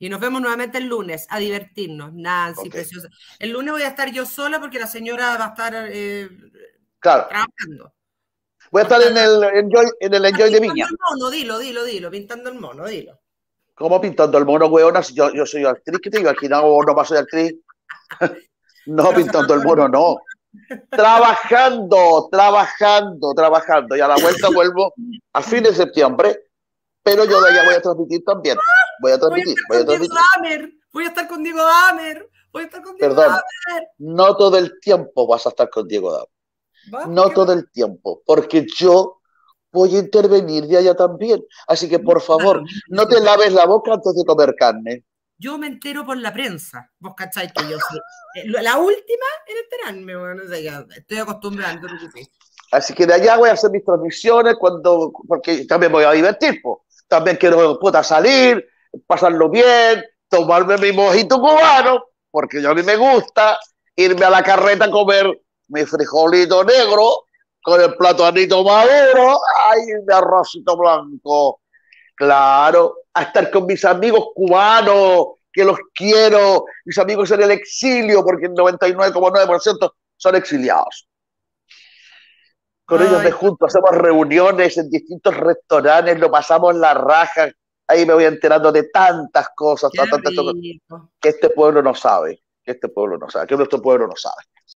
Y nos vemos nuevamente el lunes a divertirnos, Nancy, Ok. preciosa. El lunes voy a estar yo sola porque la señora va a estar Claro. trabajando. Voy a No estar está, en el está Enjoy de pintando Viña. el mono, dilo, pintando el mono, dilo. ¿Cómo pintando el mono, weona? Si yo soy actriz, ¿qué te digo? Aquí no más soy actriz. No pintando el mono, Transformatorio. no. Trabajando, trabajando, trabajando. Y a la vuelta vuelvo a fin de septiembre, pero yo de allá voy a transmitir también. Voy a Voy a transmitir, estar voy a con Diego transmitir. Damer, voy a estar con Diego Damer, voy a estar con Diego Perdón, Damer. no todo el tiempo vas a estar con Diego Davo. ¿Va? ¿Por No qué no? todo el tiempo, porque yo voy a intervenir de allá también. Así que, por Da lo favor, mismo, no si te usted- laves la boca antes de comer carne. Yo me entero por la prensa. Vos cacháis que yo soy la última en enterarme, bueno, o sea, ya estoy acostumbrando, lo que sí. Así que de allá voy a hacer mis transmisiones porque también voy a divertir, po. También quiero puta, salir, pasarlo bien, tomarme mi mojito cubano, porque a mí me gusta irme a la carreta a comer mi frijolito negro con el platanito maduro, ay, mi arrocito blanco. Claro, a estar con mis amigos cubanos, que los quiero, mis amigos en el exilio, porque el 99,9% son exiliados. Con ellos Ay, me junto, hacemos reuniones en distintos restaurantes, lo pasamos la raja, ahí me voy enterando de tantas cosas, qué rico. que este pueblo no sabe, que este pueblo no sabe, que nuestro pueblo no sabe.